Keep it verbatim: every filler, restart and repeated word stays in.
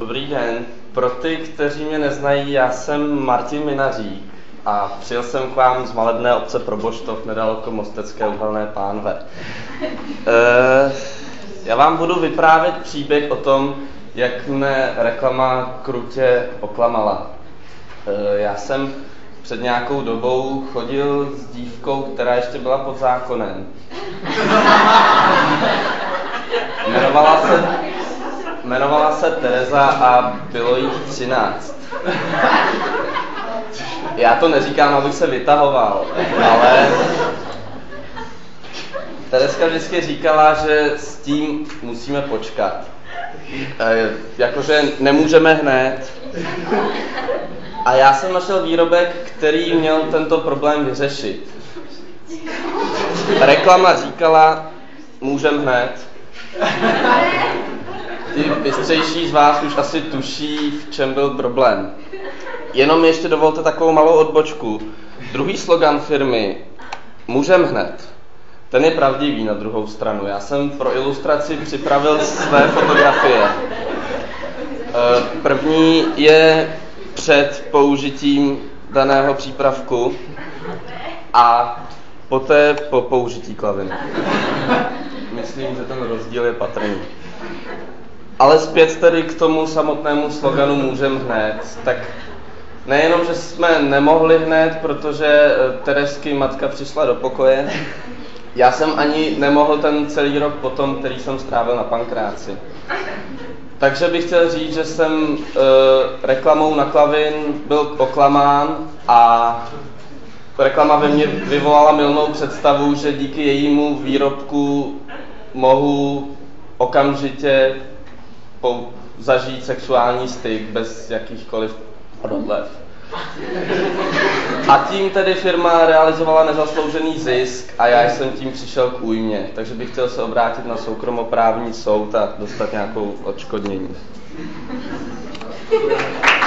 Dobrý den. Pro ty, kteří mě neznají, já jsem Martin Minařík a přijel jsem k vám z malebné obce Proboštov nedaleko Mostecké Uhelné pánve. E, já vám budu vyprávět příběh o tom, jak mne reklama krutě oklamala. E, já jsem před nějakou dobou chodil s dívkou, která ještě byla pod zákonem. Jmenovala se, jmenovala se Tereza a bylo jí třináct. Já to neříkám, abych se vytahoval, ale Terezka vždycky říkala, že s tím musíme počkat. E, jakože nemůžeme hned. A já jsem našel výrobek, který měl tento problém vyřešit. Reklama říkala, můžem hned. Ti bystřejší z vás už asi tuší, v čem byl problém. Jenom ještě dovolte takovou malou odbočku. Druhý slogan firmy, můžem hned, ten je pravdivý na druhou stranu. Já jsem pro ilustraci připravil své fotografie. První je před použitím daného přípravku a poté po použití klaviny. Myslím, že ten rozdíl je patrný. Ale zpět tedy k tomu samotnému sloganu můžem hned, tak nejenom, že jsme nemohli hned, protože Terezky matka přišla do pokoje, já jsem ani nemohl ten celý rok potom, který jsem strávil na Pankráci. Takže bych chtěl říct, že jsem e, reklamou na klavin byl oklamán a reklama ve mně vyvolala mylnou představu, že díky jejímu výrobku mohu okamžitě po, zažít sexuální styk bez jakýchkoliv prodlev. A tím tedy firma realizovala nezasloužený zisk a já jsem tím přišel k újmě. Takže bych chtěl se obrátit na soukromoprávní soud a dostat nějakou odškodnění.